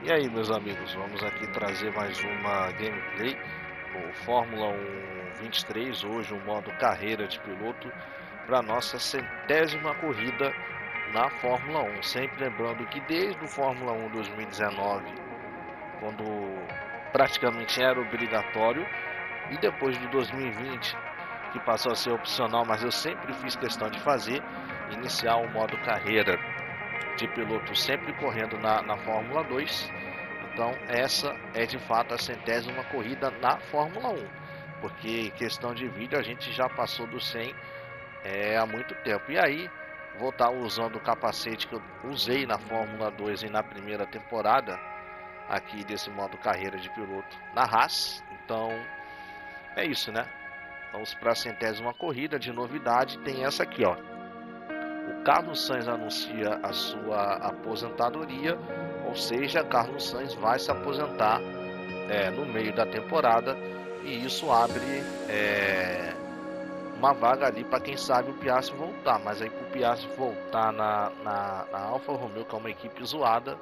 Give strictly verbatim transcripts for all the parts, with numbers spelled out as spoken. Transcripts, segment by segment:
E aí, meus amigos, vamos aqui trazer mais uma gameplay no Fórmula um vinte e três, hoje o modo carreira de piloto para nossa centésima corrida na Fórmula um. Sempre lembrando que desde o Fórmula um dois mil e dezenove, quando praticamente era obrigatório, e depois do dois mil e vinte, que passou a ser opcional, mas eu sempre fiz questão de fazer, iniciar o modo carreira de piloto sempre correndo na, na Fórmula dois. Então essa é de fato a centésima corrida na Fórmula um, porque questão de vídeo a gente já passou do cem é, há muito tempo. E aí vou estar usando o capacete que eu usei na Fórmula dois e na primeira temporada aqui desse modo carreira de piloto na Haas. Então é isso, né? Vamos para a centésima corrida. De novidade tem essa aqui, ó. O Carlos Sainz anuncia a sua aposentadoria, ou seja, Carlos Sainz vai se aposentar é, no meio da temporada, e isso abre é, uma vaga ali para quem sabe o Piastri voltar. Mas aí para o Piastri voltar na, na, na Alfa Romeo, que é uma equipe zoada,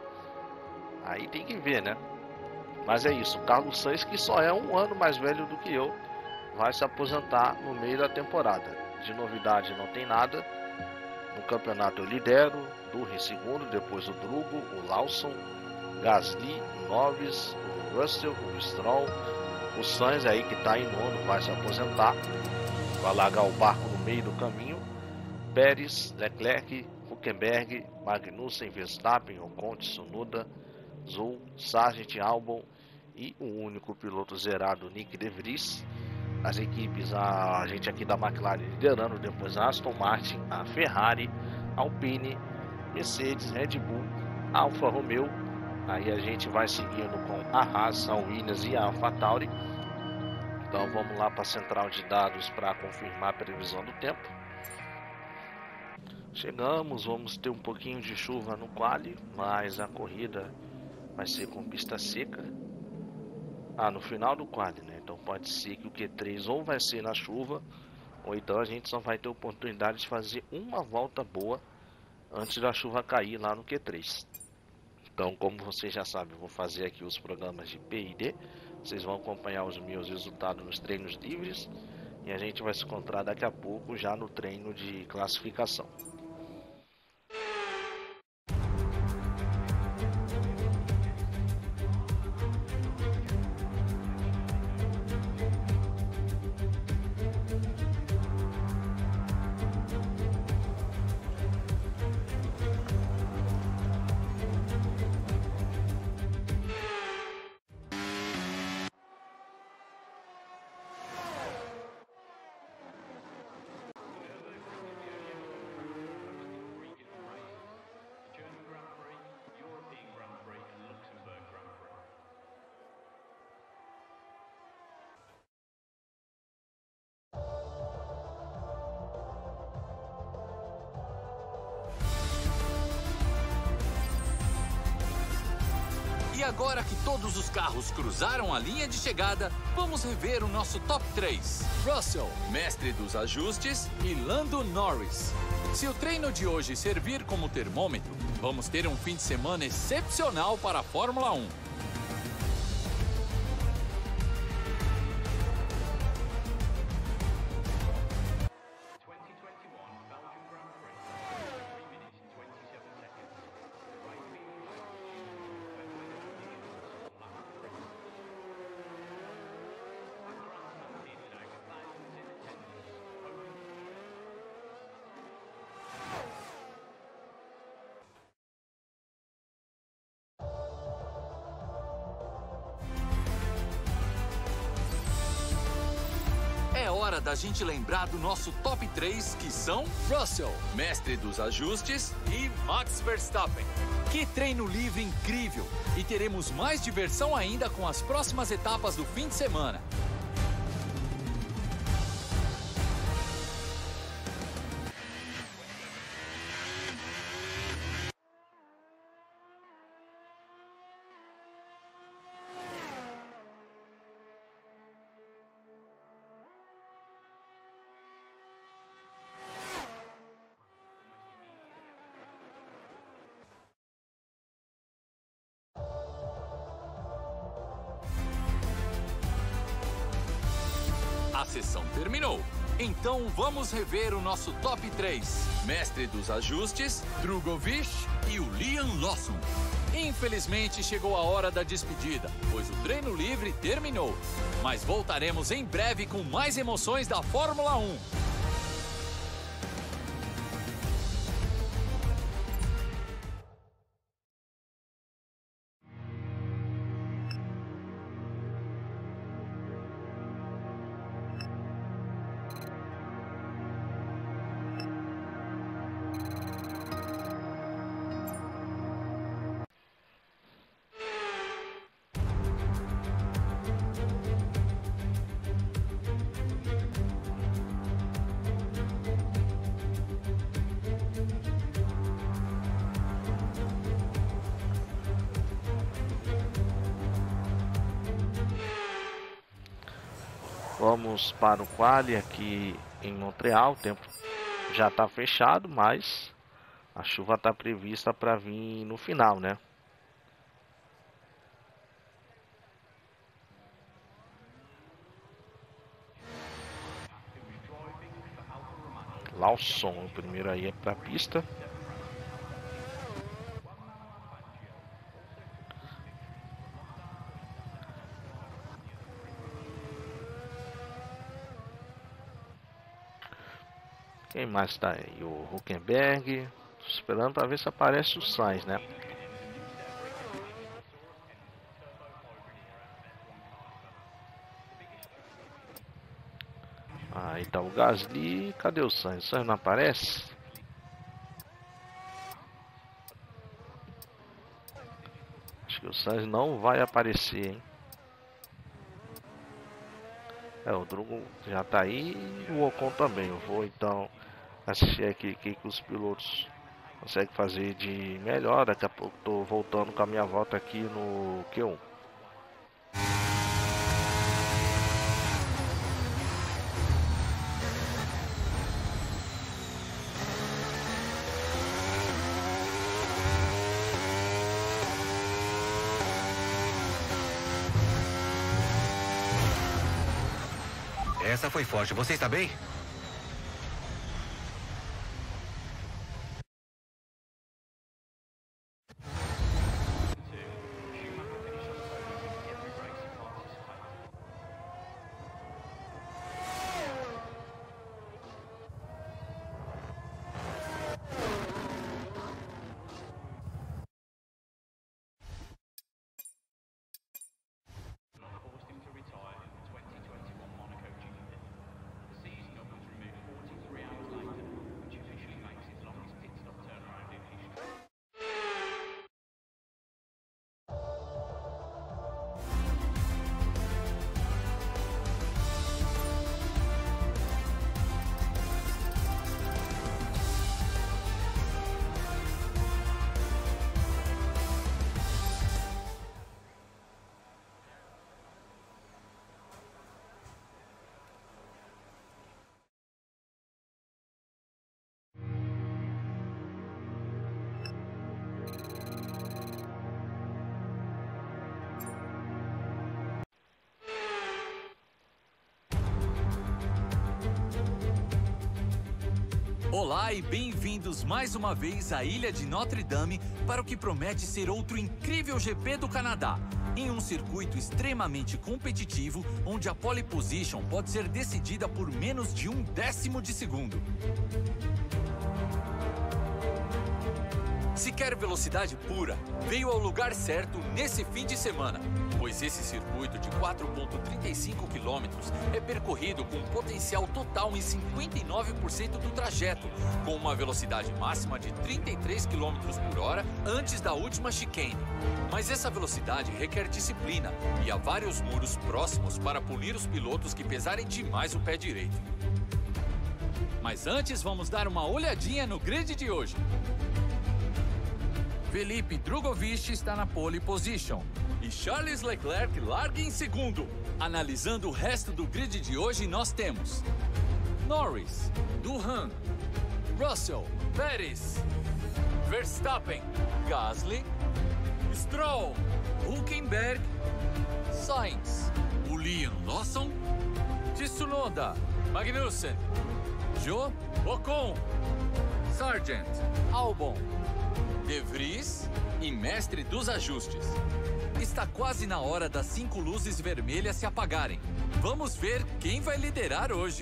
aí tem que ver, né? Mas é isso, Carlos Sainz, que só é um ano mais velho do que eu, vai se aposentar no meio da temporada. De novidade não tem nada. No campeonato eu lidero, Durr em segundo, depois o Drugo, o Lawson, Gasly, o Norris, o Russell, o Stroll, o Sainz aí que está em nono, vai se aposentar, vai largar o barco no meio do caminho, Pérez, Leclerc, Hülkenberg, Magnussen, Verstappen, Ocon, Tsunoda, Zhou, Sargent, Albon e o único piloto zerado, Nick De Vries. As equipes, a, a gente aqui da McLaren liderando, depois a Aston Martin, a Ferrari, Alpine, Mercedes, Red Bull, Alfa Romeo. Aí a gente vai seguindo com a Haas, a Williams e a AlphaTauri. Então vamos lá para a central de dados para confirmar a previsão do tempo. Chegamos, vamos ter um pouquinho de chuva no quali, mas a corrida vai ser com pista seca. Ah, no final do quali, né? Então pode ser que o Q três ou vai ser na chuva, ou então a gente só vai ter oportunidade de fazer uma volta boa antes da chuva cair lá no Q três. Então, como vocês já sabem, eu vou fazer aqui os programas de P I D. Vocês vão acompanhar os meus resultados nos treinos livres. E a gente vai se encontrar daqui a pouco já no treino de classificação. E agora que todos os carros cruzaram a linha de chegada, vamos rever o nosso top três. Russell, mestre dos ajustes, e Lando Norris. Se o treino de hoje servir como termômetro, vamos ter um fim de semana excepcional para a Fórmula um. É hora da gente lembrar do nosso top três, que são Russell, mestre dos ajustes, e Max Verstappen. Que treino livre incrível! E teremos mais diversão ainda com as próximas etapas do fim de semana. A sessão terminou. Então vamos rever o nosso top três. Mestre dos ajustes, Drugovich e o Liam Lawson. Infelizmente chegou a hora da despedida, pois o treino livre terminou. Mas voltaremos em breve com mais emoções da Fórmula um. Vamos para o quali aqui em Montreal. O tempo já está fechado, mas a chuva está prevista para vir no final, né? Lawson, o primeiro aí é para a pista. Quem mais tá aí? O Hülkenberg. Tô esperando para ver se aparece o Sainz, né? Aí tá o Gasly. Cadê o Sainz? O Sainz não aparece? Acho que o Sainz não vai aparecer, hein? É, o Drugo já tá aí e o Ocon também. Eu vou então assistir aqui o que os pilotos conseguem fazer de melhor. Daqui a pouco tô voltando com a minha volta aqui no Q um. Essa foi forte. Você está bem? Olá e bem-vindos mais uma vez à Ilha de Notre Dame para o que promete ser outro incrível G P do Canadá, em um circuito extremamente competitivo onde a pole position pode ser decidida por menos de um décimo de segundo. Se quer velocidade pura, veio ao lugar certo nesse fim de semana, pois esse circuito de quatro vírgula trinta e cinco quilômetros é percorrido com potencial total em cinquenta e nove por cento do trajeto, com uma velocidade máxima de trinta e três quilômetros por hora antes da última chicane. Mas essa velocidade requer disciplina e há vários muros próximos para punir os pilotos que pesarem demais o pé direito. Mas antes vamos dar uma olhadinha no grid de hoje. Felipe Drugovich está na pole position e Charles Leclerc larga em segundo. Analisando o resto do grid de hoje, nós temos Norris, Duhan, Russell, Pérez, Verstappen, Gasly, Stroll, Hülkenberg, Sainz, o Liam Lawson, Tsunoda, Magnussen, Zhou, Ocon, Sargent, Albon, De Vries e Mestre dos Ajustes. Está quase na hora das cinco luzes vermelhas se apagarem. Vamos ver quem vai liderar hoje.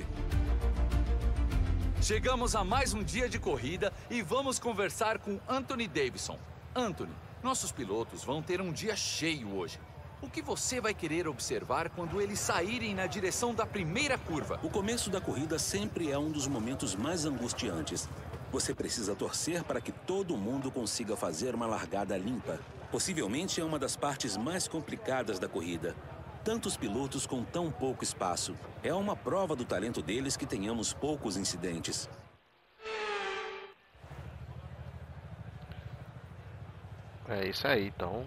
Chegamos a mais um dia de corrida e vamos conversar com Anthony Davidson. Anthony, nossos pilotos vão ter um dia cheio hoje. O que você vai querer observar quando eles saírem na direção da primeira curva? O começo da corrida sempre é um dos momentos mais angustiantes. Você precisa torcer para que todo mundo consiga fazer uma largada limpa. Possivelmente é uma das partes mais complicadas da corrida. Tantos pilotos com tão pouco espaço. É uma prova do talento deles que tenhamos poucos incidentes. É isso aí, então.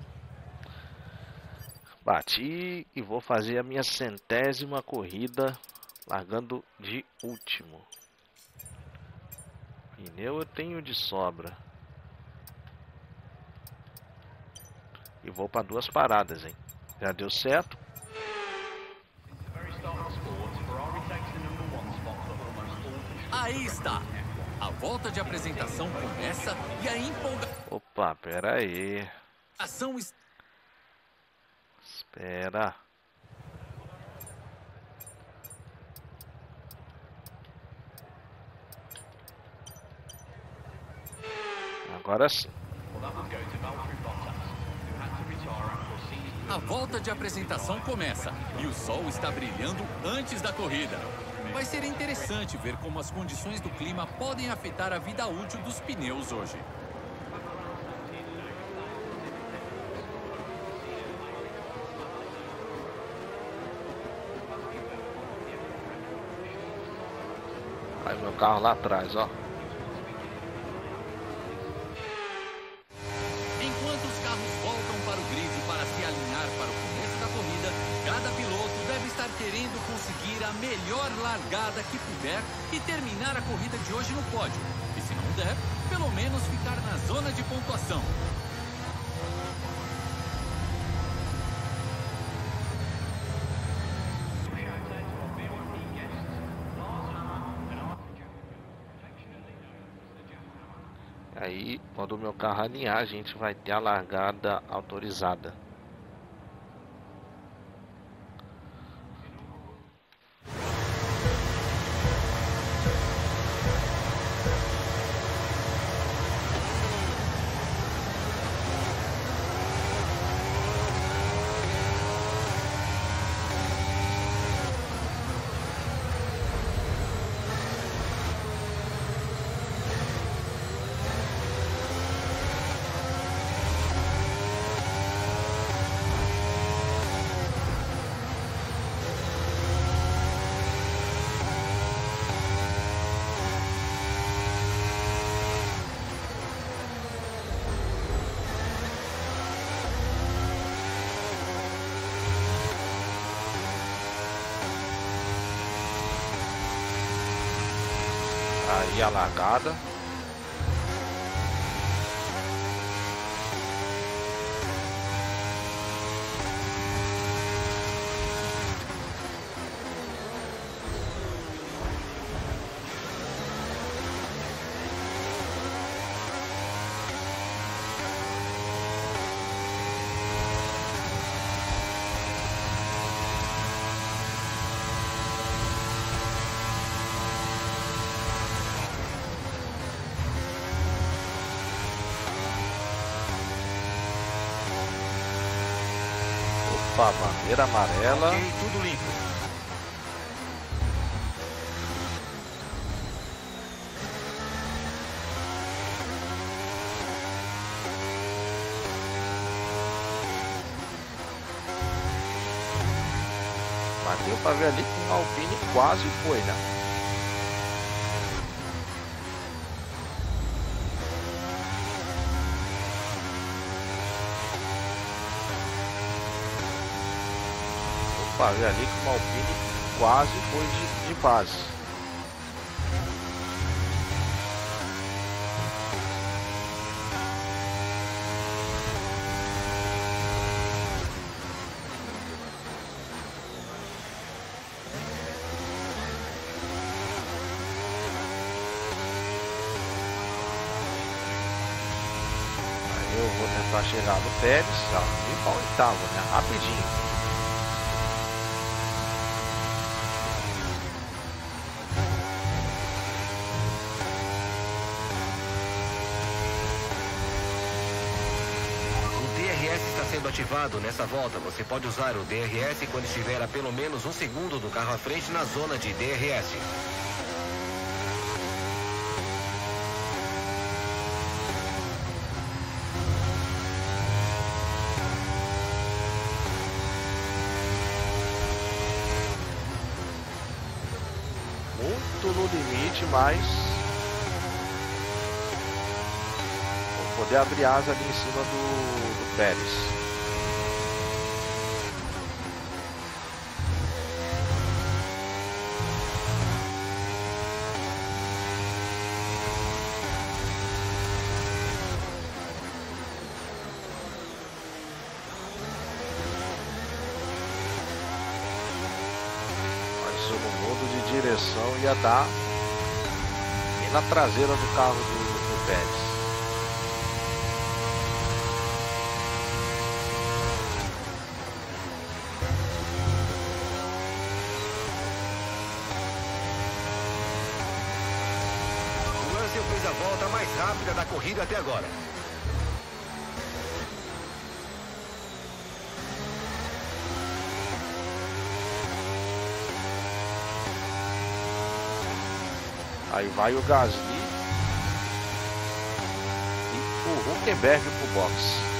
Bati e vou fazer a minha centésima corrida largando de último. Pneu eu tenho de sobra. E vou para duas paradas, hein? Já deu certo. Aí está. A volta de apresentação começa e a empolgação... Opa, pera aí. Ação... Espera. Agora sim. A volta de apresentação começa e o sol está brilhando antes da corrida. Vai ser interessante ver como as condições do clima podem afetar a vida útil dos pneus hoje. Aí meu carro lá atrás, ó. Enquanto os carros voltam para o grid para se alinhar para o começo da corrida, cada piloto deve estar querendo conseguir a melhor largada que puder e terminar a corrida de hoje no pódio. E se não der, pelo menos ficar na zona de pontuação. Aí, quando o meu carro alinhar, a gente vai ter a largada autorizada. Aí a largada. Opa, bandeira amarela. Ok, tudo limpo. Mas deu pra ver ali que o Alpine quase foi, né? Pra ver ali que o Alpine quase foi de, de base. para chegar no Pérez, já limpa o oitavo, né? Rapidinho. Sendo ativado nessa volta, você pode usar o D R S quando estiver a pelo menos um segundo do carro à frente na zona de D R S. Muito no limite, mas vou poder abrir asa ali em cima do, do Pérez. Direção ia dar e na traseira do carro do, do Pérez. O Russell fez a volta mais rápida da corrida até agora. Aí vai o Gasly e o Hülkenberg pro box.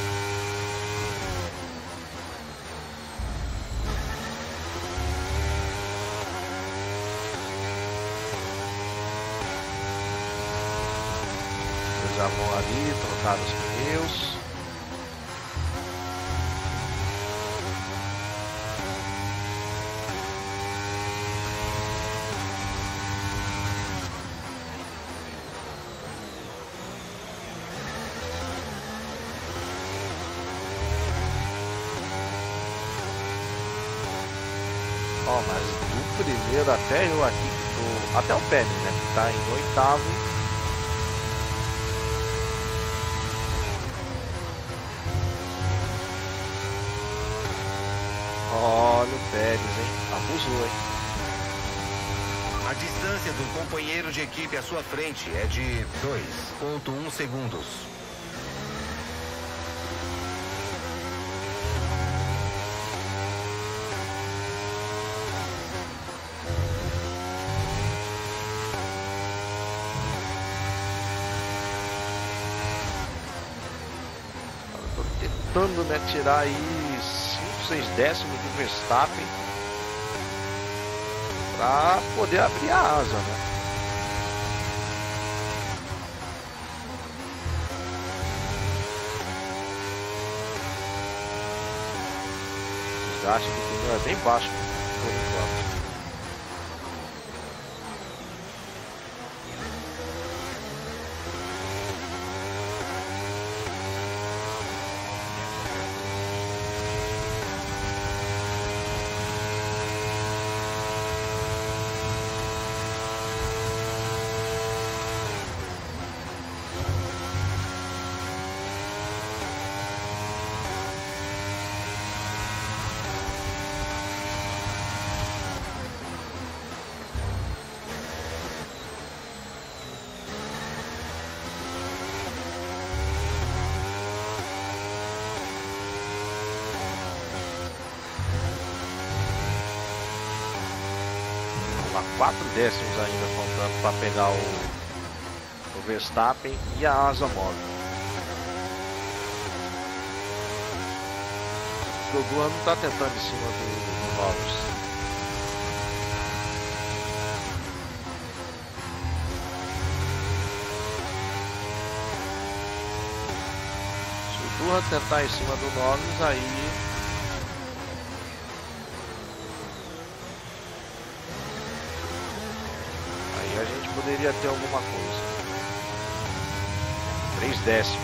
Eles já vão ali, trocar os pneus. Ó, mas do primeiro até eu aqui, do, até o Pérez, né, que tá em oitavo. Olha o Pérez, hein, abusou, hein. A distância do companheiro de equipe à sua frente é de dois ponto um segundos. Tentando, né, tirar aí cinco, seis décimos do Verstappen para poder abrir a asa, né? O desgaste do pneu é bem baixo por enquanto. Quatro décimos ainda faltando para pegar o, o Verstappen e a asa móvel. O Duan não está tentando em cima do, do Norris. Se o Duan tentar em cima do Norris, aí a gente poderia ter alguma coisa. Três décimos.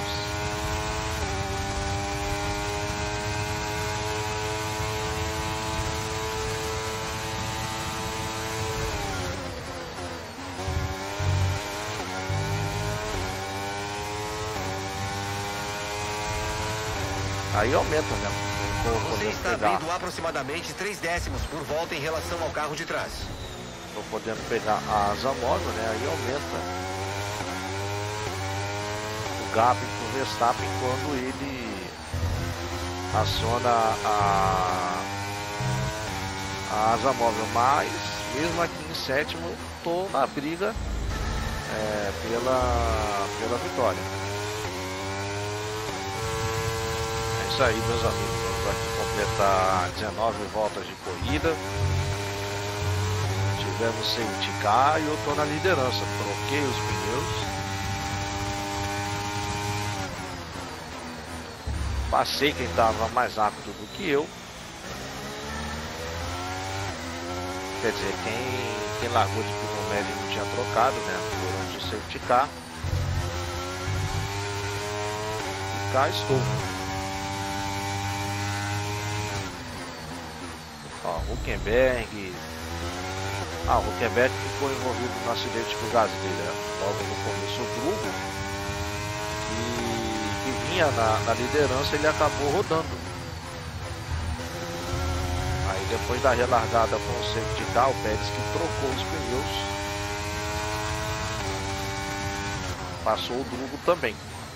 Aí aumenta, né? Você está abrindo aproximadamente três décimos por volta em relação ao carro de trás. Estou podendo pegar a asa móvel, né? Aí aumenta o gap pro Verstappen quando ele aciona a, a asa móvel. Mas mesmo aqui em sétimo, estou na briga é, pela, pela vitória. É isso aí, meus amigos. Vamos aqui completar dezenove voltas de corrida. Tivemos safety car e eu estou na liderança. Troquei os pneus. Passei quem estava mais rápido do que eu. Quer dizer, quem, quem largou de pneu médio não tinha trocado, né? Durante o safety car. E cá estou. Ó, Hülkenberg. Ah, o Huckenberg ficou envolvido no acidente com o Gasly, né? Logo no começo o Drugo, que, que vinha na, na liderança, ele acabou rodando. Aí depois da relargada com o safety car, o Pérez que trocou os pneus, passou o Drugo também.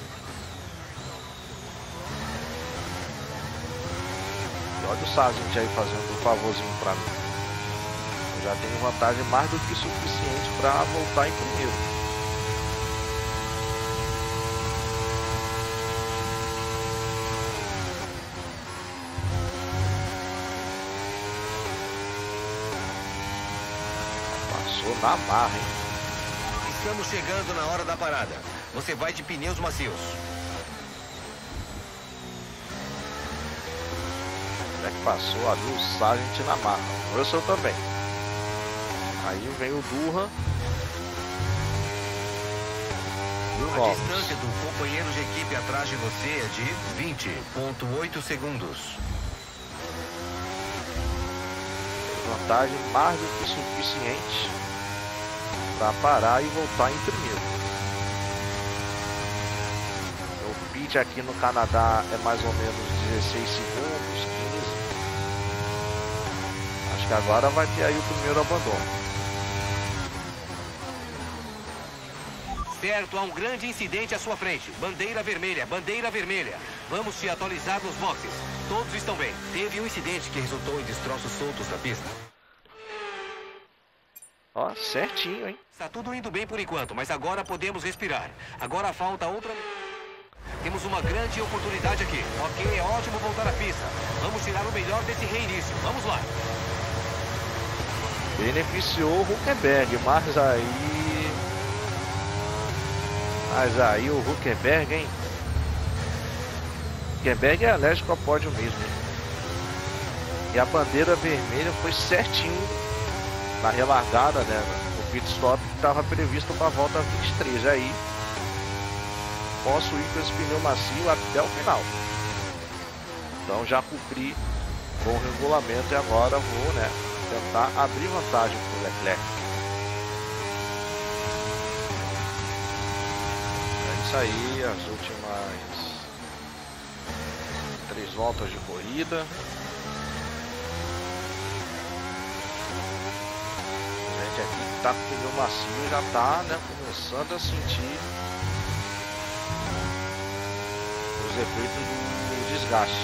E olha o Sargent aí fazendo um favorzinho pra mim. Já tenho vantagem mais do que suficiente para voltar em primeiro. Passou na marra, hein? Estamos chegando na hora da parada. Você vai de pneus macios. É que passou ali o Sargent na marra. O Russell também. Aí vem o Durham. E o A Norris. distância do companheiro de equipe atrás de você é de vinte vírgula oito segundos. Vantagem mais do que suficiente para parar e voltar em primeiro. O pit aqui no Canadá é mais ou menos dezesseis segundos, quinze. Acho que agora vai ter aí o primeiro abandono. Certo, há um grande incidente à sua frente. Bandeira vermelha, bandeira vermelha. Vamos te atualizar nos boxes. Todos estão bem. Teve um incidente que resultou em destroços soltos na pista. Ó, certinho, hein? Está tudo indo bem por enquanto, mas agora podemos respirar. Agora falta outra... Temos uma grande oportunidade aqui. Ok, é ótimo voltar à pista. Vamos tirar o melhor desse reinício. Vamos lá. Beneficiou o Hülkenberg, mas aí... Mas aí o Hülkenberg, hein? Hülkenberg é alérgico ao pódio mesmo, hein? E a bandeira vermelha foi certinho na relargada, né? O pit stop que estava previsto para a volta vinte e três. Aí posso ir com esse pneu macio até o final. Então já cumpri com o regulamento e agora vou, né, tentar abrir vantagem para o Leclerc. Isso aí, as últimas três voltas de corrida. A gente aqui que tá com o pneu macio já tá, né, começando a sentir os efeitos do desgaste.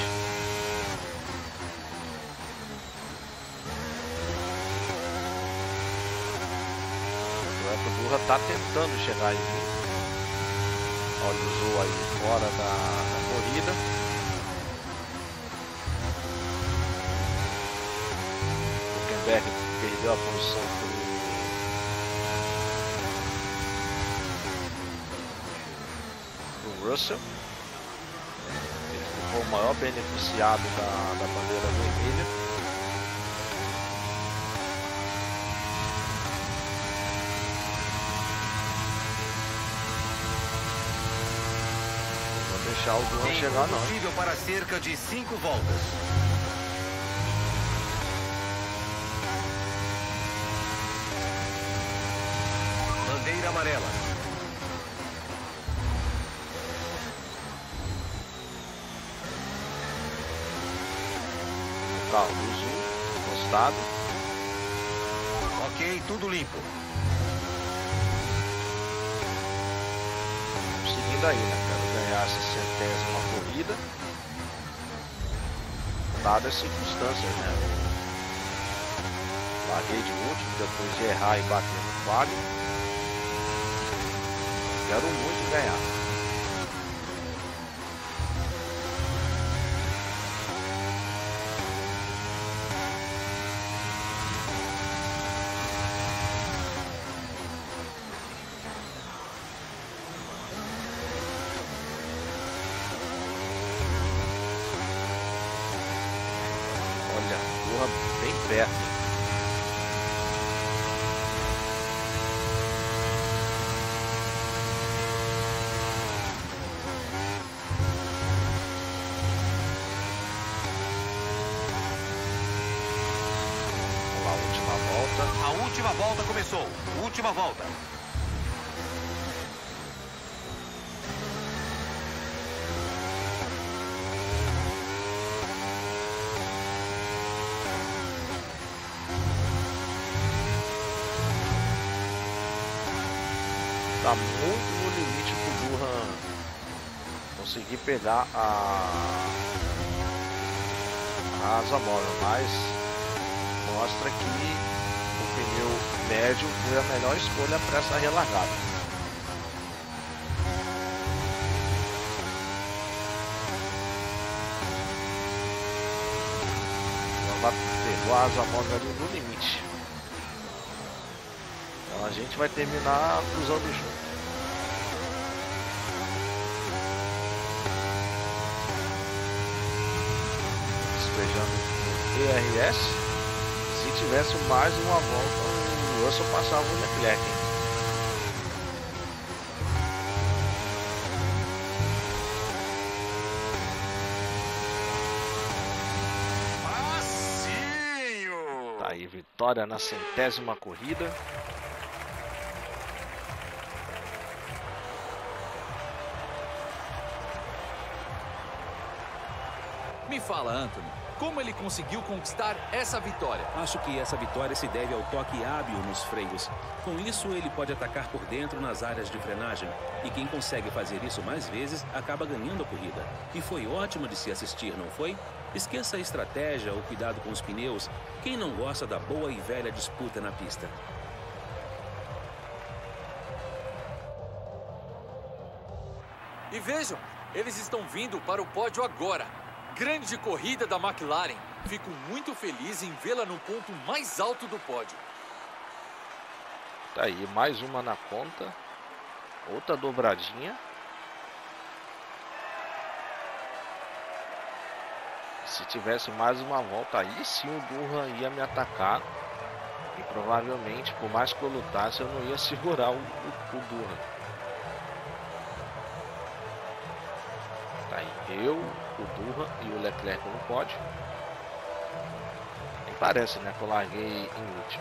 O Durham tá tentando chegar em mim. Olha, usou aí fora da, da corrida. O Hülkenberg perdeu a posição do Russell. Ele ficou o maior beneficiado da, da bandeira vermelha. O Durham Tem chegar não. combustível para cerca de cinco voltas. Bandeira amarela. carro do Zul, encostado. Ok, tudo limpo. Seguindo aí, né? Quero ganhar essa centésima corrida. Dadas as circunstâncias, né? Larguei de último, depois de errar e bater no quadro. Quero muito ganhar. Olha, porra, bem perto. A última volta começou. Última volta. Tá muito no limite pro Durham conseguir pegar a, a asa móvel, mas mostra que o pneu médio foi a melhor escolha para essa relargada. Ela pegou a asa móvel ali no limite. Então a gente vai terminar cruzando junto. Despejando o E R S. Se tivesse mais uma volta, o Russell passava o Leclerc. Hein? Passinho! Tá aí, vitória na centésima corrida. Me fala, Anthony, como ele conseguiu conquistar essa vitória? Acho que essa vitória se deve ao toque hábil nos freios. Com isso, ele pode atacar por dentro nas áreas de frenagem. E quem consegue fazer isso mais vezes, acaba ganhando a corrida. E foi ótimo de se assistir, não foi? Esqueça a estratégia ou cuidado com os pneus. Quem não gosta da boa e velha disputa na pista? E vejam, eles estão vindo para o pódio agora. Grande corrida da McLaren. Fico muito feliz em vê-la no ponto mais alto do pódio. Tá aí, mais uma na conta. Outra dobradinha. Se tivesse mais uma volta, aí sim o Durham ia me atacar. E provavelmente, por mais que eu lutasse, eu não ia segurar o, o, o Durham. Tá aí, eu, o Durham e o Leclerc no pódio. Nem parece, né, que eu larguei em último.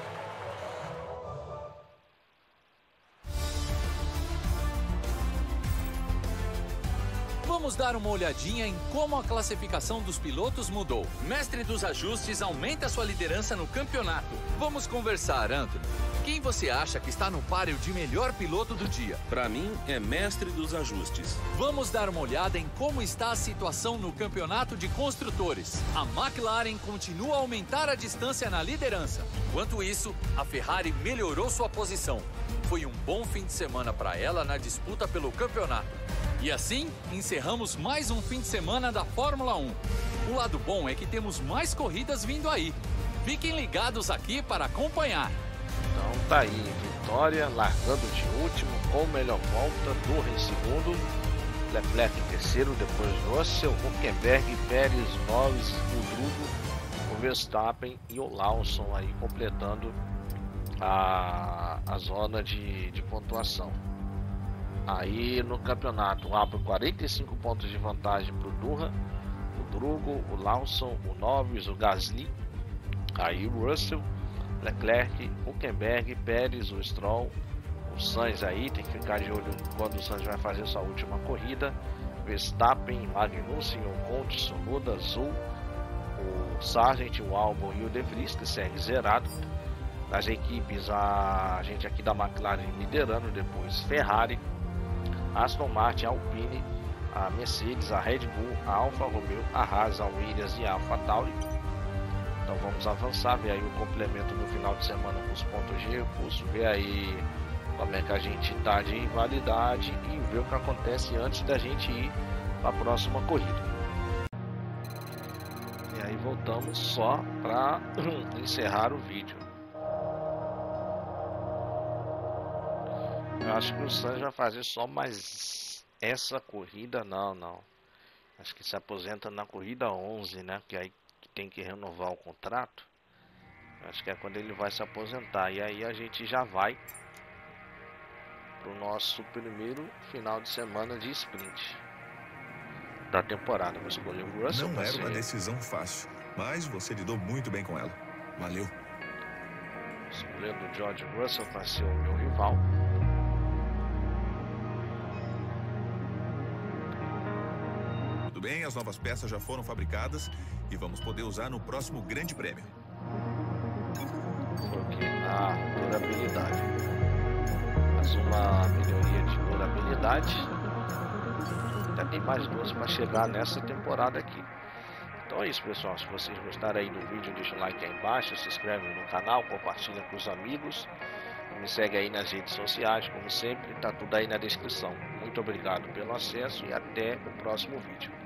Vamos dar uma olhadinha em como a classificação dos pilotos mudou. Mestre dos ajustes aumenta sua liderança no campeonato. Vamos conversar, Anthony. Quem você acha que está no páreo de melhor piloto do dia? Para mim, é mestre dos ajustes. Vamos dar uma olhada em como está a situação no campeonato de construtores. A McLaren continua a aumentar a distância na liderança. Enquanto isso, a Ferrari melhorou sua posição. Foi um bom fim de semana para ela na disputa pelo campeonato. E assim, encerramos mais um fim de semana da Fórmula um. O lado bom é que temos mais corridas vindo aí. Fiquem ligados aqui para acompanhar. Então tá aí, vitória, largando de último, com melhor volta, Durham em segundo, Leclerc em terceiro, depois Russell, Hülkenberg, Pérez, Norris, o Drugo, o Verstappen e o Lawson aí completando a, a zona de, de pontuação. Aí no campeonato abre quarenta e cinco pontos de vantagem para o Durham, o Drugo, o Lawson, o Norris, o Gasly, aí o Russell, Leclerc, Hülkenberg, Pérez, o Stroll, o Sainz aí, tem que ficar de olho quando o Sainz vai fazer sua última corrida, Verstappen, Magnussen, Ocon, Tsunoda, Zhou, o Sargent, o Albon e o De Vries, que segue zerado. Nas equipes, a gente aqui da McLaren liderando, depois Ferrari, Aston Martin, Alpine, a Mercedes, a Red Bull, a Alfa Romeo, a Haas, a Williams e a Alfa Tauri. Então vamos avançar, ver aí o complemento no final de semana com os pontos de recurso, ver aí como é que a gente está de invalidade e ver o que acontece antes da gente ir para a próxima corrida. E aí voltamos só para encerrar o vídeo. Eu acho que o Sainz vai fazer só mais essa corrida, não, não. Acho que se aposenta na corrida onze, né? Que aí tem que renovar o contrato. Acho que é quando ele vai se aposentar. E aí a gente já vai pro nosso primeiro final de semana de sprint da temporada. Vou escolher o Russell. Não era uma decisão fácil, mas você lidou muito bem com ela. Valeu. Escolhendo o George Russell para ser o meu rival. Tudo bem, as novas peças já foram fabricadas e vamos poder usar no próximo Grande Prêmio. Porque a durabilidade. Mais uma melhoria de durabilidade. Ainda tem mais duas para chegar nessa temporada aqui. Então é isso, pessoal. Se vocês gostaram aí do vídeo, deixa o like aí embaixo, se inscreve no canal, compartilha com os amigos. Me segue aí nas redes sociais, como sempre, tá tudo aí na descrição. Muito obrigado pelo acesso e até o próximo vídeo.